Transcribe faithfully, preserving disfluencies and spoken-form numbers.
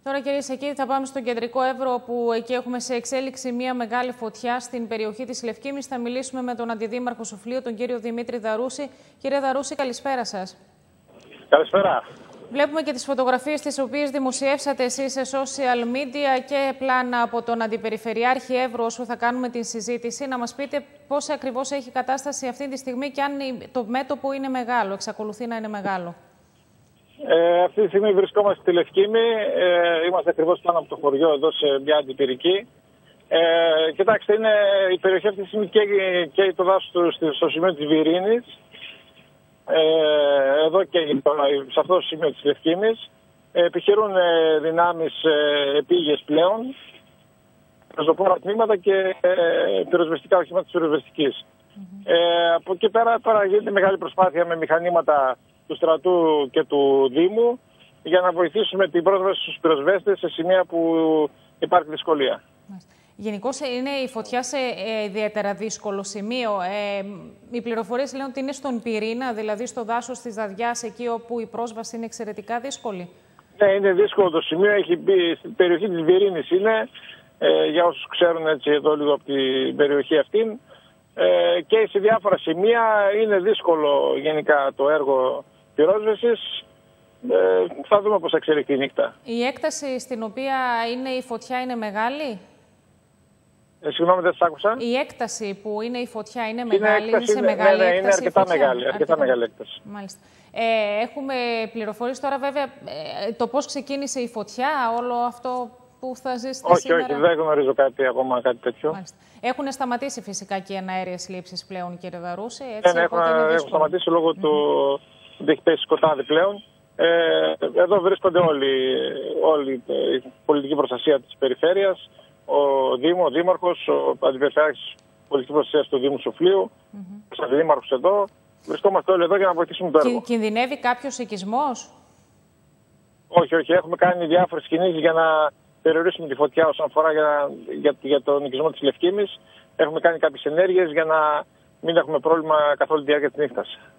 Τώρα, κυρίες και κύριοι, θα πάμε στον Κεντρικό Εύρο, όπου εκεί έχουμε σε εξέλιξη μια μεγάλη φωτιά στην περιοχή της Λευκήμης. Θα μιλήσουμε με τον Αντιδήμαρχο Σοφλίου, τον κύριο Δημήτρη Δαρούση. Κύριε Δαρούση, καλησπέρα σας. Καλησπέρα. Βλέπουμε και τις φωτογραφίες τις οποίες δημοσιεύσατε εσείς σε social media και πλάνα από τον Αντιπεριφερειάρχη Εύρου όσο θα κάνουμε την συζήτηση. Να μας πείτε πώς ακριβώς έχει κατάσταση αυτή τη στιγμή και αν το μέτωπο είναι μεγάλο, εξακολουθεί να είναι μεγάλο. Ε, αυτή τη στιγμή βρισκόμαστε στη Λευκήμη. Ε, είμαστε ακριβώς πάνω από το χωριό, εδώ σε μια αντιπυρική. Ε, κοιτάξτε, είναι, η περιοχή αυτή τη στιγμή και, και το δάσος στο σημείο της Βυρίνης. Ε, εδώ και σε αυτό το σημείο της Λευκήμης. Ε, επιχειρούν ε, δυνάμεις ε, επίγειες πλέον, προσωπώνα τμήματα και ε, πυροσβεστικά οχήματα της πυροσβεστικής. Mm-hmm. Ε, από εκεί πέρα τώρα γίνεται μεγάλη προσπάθεια με μηχανήματα του στρατού και του Δήμου για να βοηθήσουμε την πρόσβαση στους πυροσβέστες σε σημεία που υπάρχει δυσκολία. Γενικώς είναι η φωτιά σε ε, ιδιαίτερα δύσκολο σημείο. Ε, οι πληροφορίες λένε ότι είναι στον πυρήνα, δηλαδή στο δάσος της Δαδιάς, εκεί όπου η πρόσβαση είναι εξαιρετικά δύσκολη. Ναι, είναι δύσκολο το σημείο. Έχει μπει στην περιοχή της Βυρίνης είναι, ε, για όσους ξέρουν έτσι εδώ λίγο από την περιοχή αυτή. Ε, και σε διάφορα σημεία είναι δύσκολο γενικά το έργο πυρόσβεσης. Ε, θα δούμε πώς θα εξελιχθεί η νύχτα. Η έκταση στην οποία είναι η φωτιά είναι μεγάλη? Ε, συγγνώμη, δεν σας άκουσα. Η έκταση που είναι η φωτιά είναι μεγάλη, είναι, έκταση, σε ναι, μεγάλη ναι, ναι, έκταση? είναι αρκετά μεγάλη, αρκετά, αρκετά μεγάλη έκταση. Μάλιστα. Ε, έχουμε πληροφορίες τώρα βέβαια ε, το πώς ξεκίνησε η φωτιά, όλο αυτό που θα ζήσετε όχι, σήμερα? Όχι, όχι, δεν γνωρίζω κάτι ακόμα, κάτι τέτοιο. Μάλιστα. Έχουν σταματήσει φυσικά και οι εναέριες λήψεις πλέον, κύριε Δαρούση. Έτσι, ναι, έχουν, έχουν σταματήσει λόγω mm-hmm. του ότι έχει πέσει σκοτάδι πλέον. Ε, εδώ βρίσκονται όλοι, όλη η πολιτική προστασία της περιφέρειας, ο Δήμο, ο Δήμαρχος, ο Αντιπεριφερειάρχης πολιτικής προστασίας του Δήμου Σοφλίου, mm-hmm. ο Αντιδήμαρχος εδώ. Βρισκόμαστε όλοι εδώ για να βοηθήσουμε το έργο. Κινδυνεύει κάποιος οικισμός? Όχι, όχι. Έχουμε κάνει διάφορες κινήσεις για να περιορίσουμε τη φωτιά όσον αφορά για, για, για τον οικισμό της Λευκήμης. Έχουμε κάνει κάποιες ενέργειες για να μην έχουμε πρόβλημα καθ' όλη τη διάρκεια της νύχτας.